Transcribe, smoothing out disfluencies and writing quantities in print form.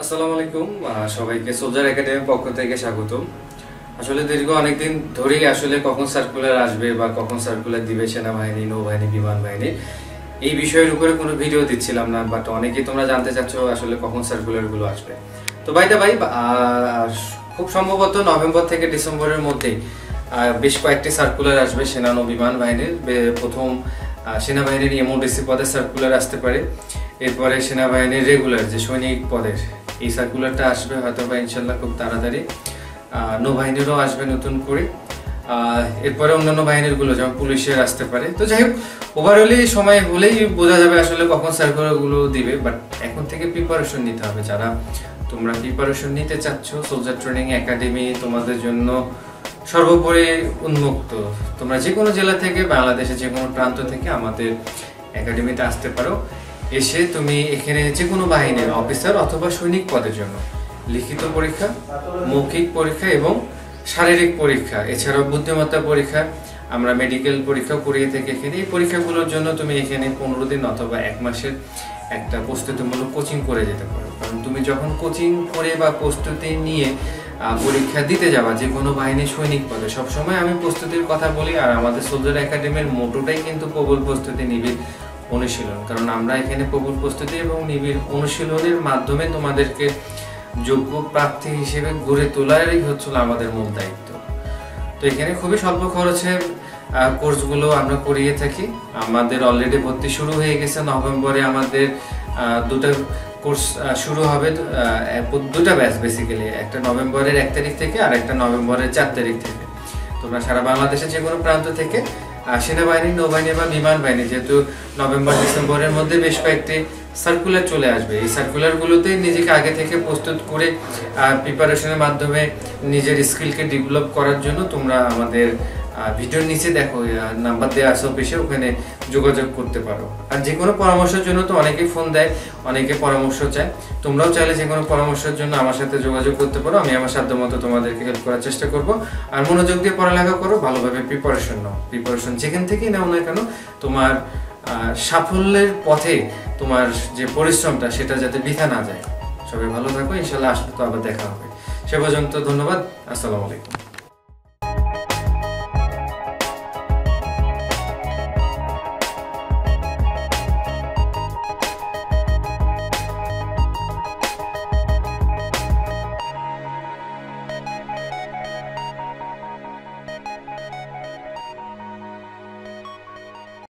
আসসালামু আলাইকুম সবাইকে সোলজার একাডেমির পক্ষ থেকে স্বাগতম। আসলে দীর্ঘ অনেকদিন ধরেই আসলে কখন সার্কুলার আসবে বা কখন সার্কুলার দিবে সেনাবাহিনী, নৌবাহিনী, বিমান বাহিনী, এই বিষয়ের উপরে কোনো ভিডিও দিচ্ছিলাম না। বাট অনেকেই তোমরা জানতে চাচ্ছ আসলে কখন সার্কুলারগুলো আসবে। তো ভাই খুব সম্ভবত নভেম্বর থেকে ডিসেম্বরের মধ্যেই বেশ কয়েকটি সার্কুলার আসবে সেনা নৌ বিমান বাহিনীর। প্রথম সেনাবাহিনীর এমওডিসি পদে সার্কুলার আসতে পারে, এরপরে সেনাবাহিনীর রেগুলার যে সৈনিক পদের এই সার্কুলারটা আসবে হয়তো বা ইনশাল্লাহ খুব তাড়াতাড়ি। নৌবাহিনীরও আসবে নতুন করে, এরপরে অন্যান্য বাহিনীরগুলো যেমন পুলিশের আসতে পারে। তো যাই হোক, ওভারঅলি সময় হলেই বোঝা যাবে আসলে কখন সার্কুলারগুলো দিবে। বাট এখন থেকে প্রিপারেশন নিতে হবে। যারা তোমরা প্রিপারেশন নিতে চাচ্ছ, সোলজার ট্রেনিং একাডেমি তোমাদের জন্য সর্বোপরি উন্মুক্ত। তোমরা যে কোনো জেলা থেকে, বাংলাদেশের যে কোনো প্রান্ত থেকে আমাদের একাডেমিতে আসতে পারো। এসে তুমি এখানে যে কোনো বাহিনীর অফিসার অথবা সৈনিক পদের জন্য লিখিত পরীক্ষা, মৌখিক পরীক্ষা এবং শারীরিক পরীক্ষা, এছাড়াও বুদ্ধিমত্তা পরীক্ষা, আমরা মেডিকেল পরীক্ষা করিয়ে থাকি এখানে। এই পরীক্ষাগুলোর জন্য তুমি এখানে 15 দিন অথবা 1 মাসের একটা প্রস্তুতিমূলক কোচিং করে যেতে পারো। কারণ তুমি যখন কোচিং করে বা প্রস্তুতি নিয়ে পরীক্ষা দিতে যাবা যে কোনো বাহিনী সৈনিক পদে, সবসময় আমি প্রস্তুতির কথা বলি। আর আমাদের সোলজার একাডেমির মোটোটাই কিন্তু প্রবল প্রস্তুতি, নিবিড় অনুশীলন। কারণ আমরা এখানে প্রবল প্রস্তুতি এবং নিবিড় অনুশীলনের মাধ্যমে তোমাদেরকে যোগ্য প্রার্থী হিসেবে গড়ে তোলারই হচ্ছিল আমাদের মূল দায়িত্ব। তো এখানে খুবই স্বল্প খরচের কোর্সগুলো আমরা করিয়ে থাকি। আমাদের অলরেডি ভর্তি শুরু হয়ে গেছে। নভেম্বরে আমাদের দুটো কোর্স শুরু হবে, দুটো ব্যাচ বেসিক্যালি, একটা নভেম্বরের 1 তারিখ থেকে আর একটা নভেম্বরের 4 তারিখ থেকে। তোমরা সারা বাংলাদেশের যে কোনো প্রান্ত থেকে সেনাবাহিনী, নৌবাহিনী বা বিমান বাহিনী, যেহেতু নভেম্বর ডিসেম্বরের মধ্যে বেশ কয়েকটি সার্কুলার চলে আসবে, এই সার্কুলারগুলোতে নিজেকে আগে থেকে প্রস্তুত করে প্রিপারেশনের মাধ্যমে নিজের স্কিলকে ডেভেলপ করার জন্য তোমরা আমাদের ভিডিওর নিচে দেখো নাম্বার দেওয়া আছে অফিসে, ওখানে যোগাযোগ করতে পারো। আর যে কোনো পরামর্শের জন্য তো অনেকেই ফোন দেয়, অনেকে পরামর্শ চায়। তোমরাও চাইলে যে কোনো পরামর্শের জন্য আমার সাথে যোগাযোগ করতে পারো। আমি আমার সাধ্য মতো তোমাদেরকে হেল্প করার চেষ্টা করব। আর মনোযোগ দিয়ে পড়ালেখা করো, ভালোভাবে প্রিপারেশন নাও। প্রিপারেশন যেখান থেকেই নাও না কেন, তোমার সাফল্যের পথে তোমার যে পরিশ্রমটা সেটা যাতে বৃথা না যায়। সবাই ভালো থাকো, ইনশাল্লাহ আসলে তো আবার দেখা হবে। সে পর্যন্ত ধন্যবাদ। আসসালামু আলাইকুম।